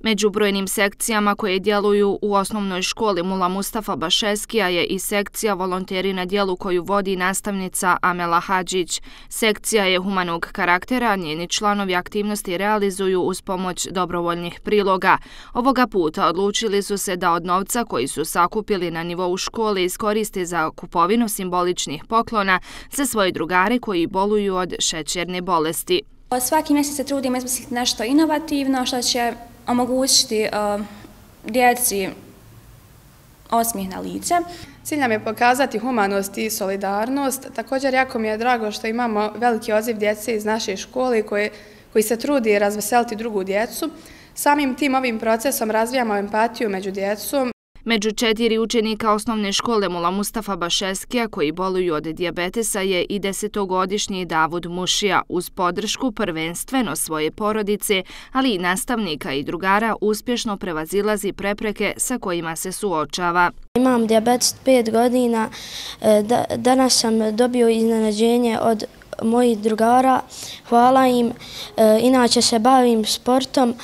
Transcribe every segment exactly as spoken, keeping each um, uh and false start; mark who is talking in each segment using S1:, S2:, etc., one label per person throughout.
S1: Među brojnim sekcijama koje djeluju u osnovnoj školi Mula Mustafa Bašeskija je i sekcija Volonteri na djelu koju vodi nastavnica Amela Hadžić. Sekcija je humanog karaktera, njeni članovi aktivnosti realizuju uz pomoć dobrovoljnih priloga. Ovoga puta odlučili su se da od novca koji su sakupili na nivou škole iskoriste za kupovinu simboličnih poklona za svoje drugare koji boluju od šećerne bolesti.
S2: Svaki mjesec se trudimo izmisliti nešto inovativno što će omogućiti uh, djeci osmijeh na lice.
S3: Cilj nam je pokazati humanost i solidarnost. Također, jako mi je drago što imamo veliki odziv djece iz naše škole koji, koji se trudi razveseliti drugu djecu. Samim tim ovim procesom razvijamo empatiju među djecom.
S1: Među četiri učenika osnovne škole Mula Mustafa Bašeskija koji boluju od dijabetesa je i desetogodišnji Davud Mušija uz podršku prvenstveno svoje porodice, ali i nastavnika i drugara uspješno prevazilazi prepreke sa kojima se suočava.
S4: Imam dijabetes pet godina, danas sam dobio iznenađenje od mojih drugara, hvala im, inače se bavim sportom,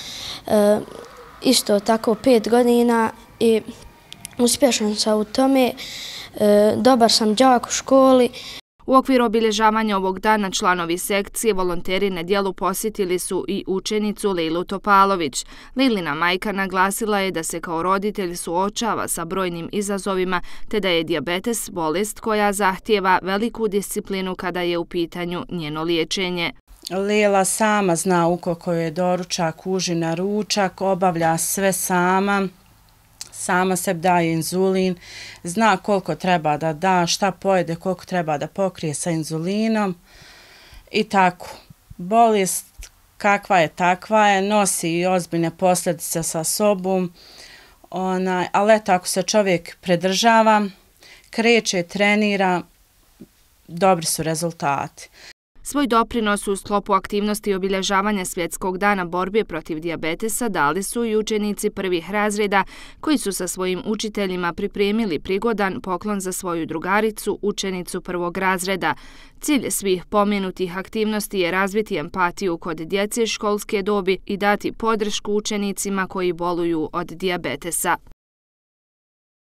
S4: isto tako pet godina i uspješan sam u tome, dobar sam đak u školi.
S1: U okviru obilježavanja ovog dana članovi sekcije Volonteri na djelu posjetili su i učenicu Lilu Topalović. Lilina majka naglasila je da se kao roditelj suočava sa brojnim izazovima te da je dijabetes bolest koja zahtijeva veliku disciplinu kada je u pitanju njeno liječenje.
S5: Lila sama zna ukoliko je doručak, užina, ručak, obavlja sve sama. Sama sebi daje inzulin, zna koliko treba da da, šta pojede, koliko treba da pokrije sa inzulinom i tako. Bolest kakva je takva je, nosi i ozbiljne posljedice sa sobom, onaj, ali eto ako se čovjek pridržava, kreće, trenira, dobri su rezultati.
S1: Svoj doprinos u sklopu aktivnosti obilježavanja Svjetskog dana borbe protiv dijabetesa dali su i učenici prvih razreda koji su sa svojim učiteljima pripremili prigodan poklon za svoju drugaricu, učenicu prvog razreda. Cilj svih pomenutih aktivnosti je razviti empatiju kod djece školske dobi i dati podršku učenicima koji boluju od dijabetesa.